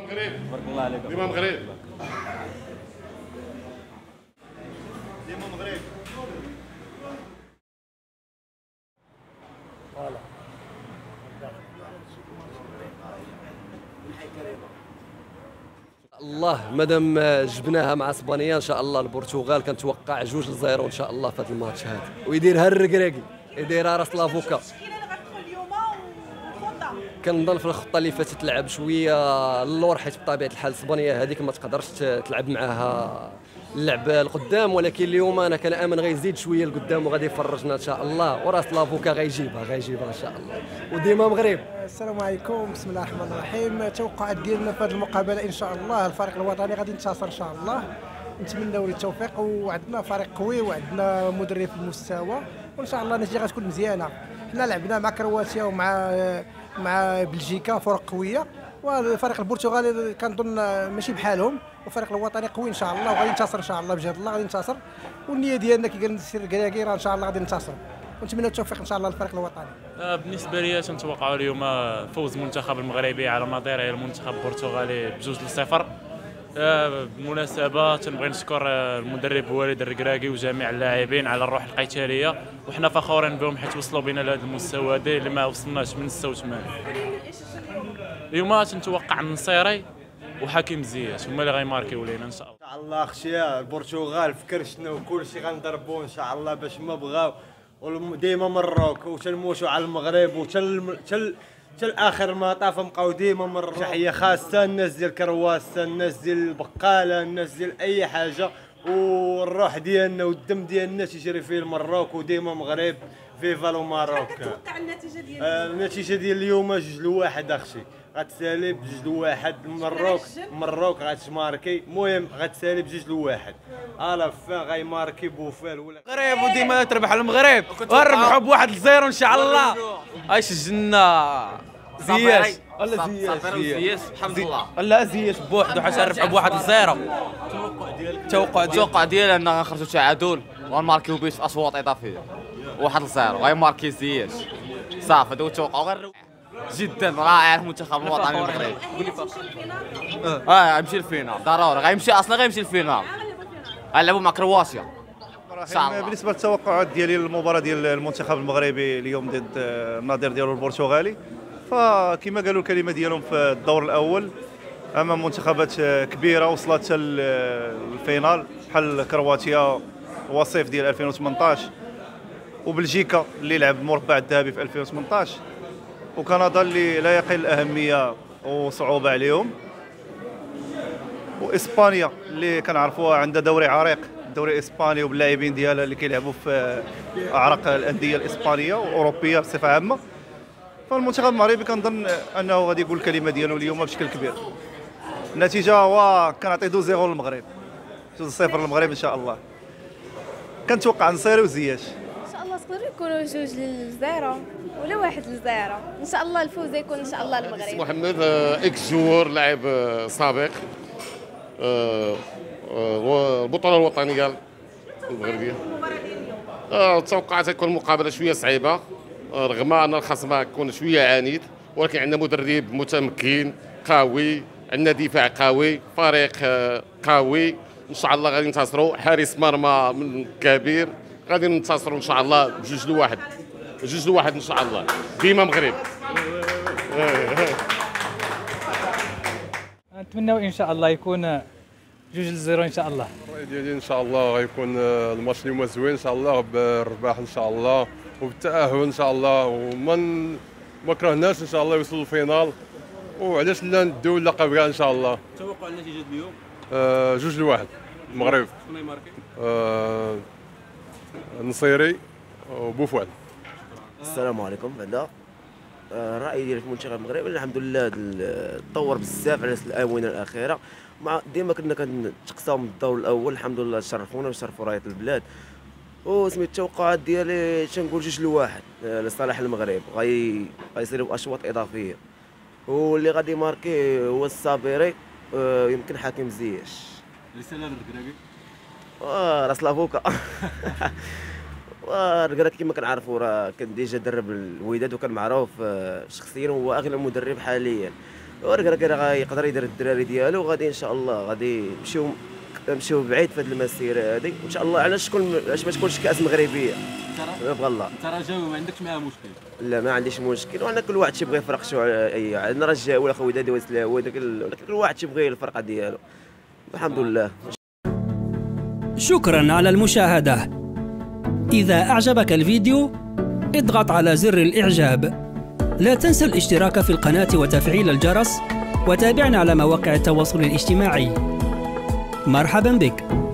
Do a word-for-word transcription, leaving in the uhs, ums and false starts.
مغرب. تبارك الله عليك. ديما مغرب. ديما مغرب. فوالا. الله مادام جبناها مع اسبانيا ان شاء الله البرتغال كنتوقع جوج لزيرو ان شاء الله في هذا الماتش هذا، ويديرها الركراكي يديرها راس لافوكا. كنظن في الخطه اللي فاتت لعب شويه اللور، حيت بطبيعه الحال اسبانيا هذيك ما تقدرش تلعب معاها اللعب القدام، ولكن اليوم انا كنامن غيزيد شويه القدام وغادي يفرجنا ان شاء الله، وراس لافوكا غيجيبها غيجيبها ان شاء الله. وديما مغرب. السلام عليكم، بسم الله الرحمن الرحيم. التوقعات ديالنا في هذه المقابله ان شاء الله الفريق الوطني غادي ينتصر ان شاء الله، نتمنوا له التوفيق، وعندنا فريق قوي وعندنا مدرب في المستوى، وان شاء الله النتيجه غتكون مزيانه. حنا لعبنا مع كرواتيا ومع مع بلجيكا فرق قويه، والفريق البرتغالي كنظن ماشي بحالهم، والفريق الوطني قوي ان شاء الله وغادي ينتصر ان شاء الله بجهد الله غادي ينتصر، والنيه ديالنا كي قال السير الكراكي راه ان شاء الله غادي ننتصر، ونتمنى التوفيق ان شاء الله للفريق الوطني. بالنسبه لي تنتوقعوا اليوم فوز المنتخب المغربي على مضيره المنتخب البرتغالي بجوج لصفر. بالمناسبه تنبغي نشكر المدرب والد الركراكي وجميع اللاعبين على الروح القتاليه، وحنا فخورين بهم حيت وصلوا بنا لهذا المستوى هذا اللي ما وصلناش من ستة وثمانين. اليوم تنتوقع النصيري وحكيم زياش هما اللي غيماركيو لينا ان شاء الله. ان شاء الله اختي البرتغال فكرشنا وكلشي غنضربوه ان شاء الله باش ما بغاو، وديما مروك وتنموتوا على المغرب وتل تل تل اخر المطاف نبقاو ديما مروك. تحيه خاصه الناس ديال كرواسه، الناس ديال البقاله، الناس ديال اي حاجه، والروح ديالنا والدم ديالنا تيجري فيه المروك، وديما مغرب فيفا لو ماروك. كتوقع النتيجه ديال آه النتيجه ديال اليوم جوج لواحد اختي، غتسالي بجوج لواحد. مروك مروك غتماركي، المهم غتسالي بجوج لواحد. الا فين غيماركي بوفال ولا المغرب، وديما تربح المغرب، ونربحوا بواحد الزيرو ان شاء الله. اي سجلنا زياش ولا زياش زياش الحمد لله، لا زياش بوحدو حيت نربحوا بواحد الزيرو. التوقع ديالك؟ التوقع ديالي التوقع ديالي اننا غنخرجوا تعادل ونماركيو بيش اصوات اضافيه واحد الزيرو، غيماركي زياش صافي. هذا هو التوقع، وغير جدا رائع المنتخب الوطني المغربي. اه غيمشي للفينال ضروري، غيمشي اصلا غيمشي للفينال، غنلعبوا مع كرواتيا ان شاء الله. بالنسبه للتوقعات ديالي للمباراه ديال المنتخب المغربي اليوم ضد النظير ديالو البرتغالي، فكما قالوا الكلمه ديالهم في الدور الاول امام منتخبات كبيره وصلت حتى الفينال بحال كرواتيا وصيف ديال ألفين وثمنطاش، وبلجيكا اللي لعب المربع الذهبي في ألفين وثمنطاش، وكندا اللي لا يقل اهميه وصعوبه عليهم، واسبانيا اللي كنعرفوها عندها دوري عريق، الدوري الاسباني وباللاعبين ديالها اللي كيلعبوا في اعراق الانديه الاسبانيه واوروبيه بصفه عامه. فالمنتخب المغربي كنظن انه غادي يقول الكلمه ديالو اليوم بشكل كبير. النتيجه هو كنعطي اثنين صفر للمغرب، اثنين صفر للمغرب ان شاء الله. كنتوقع نصيري وزياش ان شاء الله، يقدروا يكونوا جوج للزيرو ولا واحد للزيرو، ان شاء الله الفوز يكون ان شاء الله المغرب. محمد اكس جوور لاعب سابق والبطوله الوطنيه المغربيه. توقعت تكون مقابله شويه صعيبه رغم ان الخصم يكون شويه عنيد، ولكن عندنا مدرب متمكن قوي، عندنا دفاع قوي، فريق قوي، ان شاء الله غادي ننتصروا. حارس مرمى من كبير، غادي ننتصروا ان شاء الله بجوج لواحد جوج لواحد ان شاء الله. ديما مغرب. نتمنوا ان شاء الله يكون جوج لزيرو ان شاء الله. الراي ديالي ان شاء الله غيكون الماتش اليوم زوين ان شاء الله، بالرباح ان شاء الله وبالتاهل ان شاء الله، وما ما كرهناش ان شاء الله يوصلوا للفينال، وعلاش لا نديو اللقب كاع ان شاء الله. توقع النتيجه اليوم؟ آه جوج لواحد المغرب. شكون يماركي؟ آه نصيري وبوفوال. السلام عليكم. بعدا الراي ديالي في المنتخب المغربي الحمد لله تطور بزاف على الاونه الاخيره، مع ديما كنا كنتقصاو من الدور الاول الحمد لله شرفونا وشرفوا رايه البلاد. وسميت التوقعات ديالي تنقول جوج لواحد لصالح المغرب، غي غيصيروا اشواط اضافيه، واللي غادي ماركي هو الصابيري يمكن حكيم زياش. رساله للكراكي؟ اه راس لافوكا. والكراكي كما كنعرفوا راه كان ديجا درب الوداد وكان معروف شخصيا، هو اغلى مدرب حاليا، وراه غيقدر يدير الدراري ديالو، وغادي ان شاء الله غادي نمشيو نمشيو بعيد في هذه المسيره هذه وان شاء الله. علاش تكون علاش ما تكونش كاس مغربيه؟ بغى الله. انت رجاوي ما عندكش معاه مشكل؟ لا ما عنديش مشكل، وانا كل واحد تيبغي يفرق شو اي عندنا رجاء ولا خويا دادي ولا هو داك كل واحد تيبغي الفرقه ديالو. الحمد لله. شكرا على المشاهده. اذا اعجبك الفيديو اضغط على زر الاعجاب. لا تنسى الاشتراك في القناه وتفعيل الجرس، وتابعنا على مواقع التواصل الاجتماعي. مرحبا بك.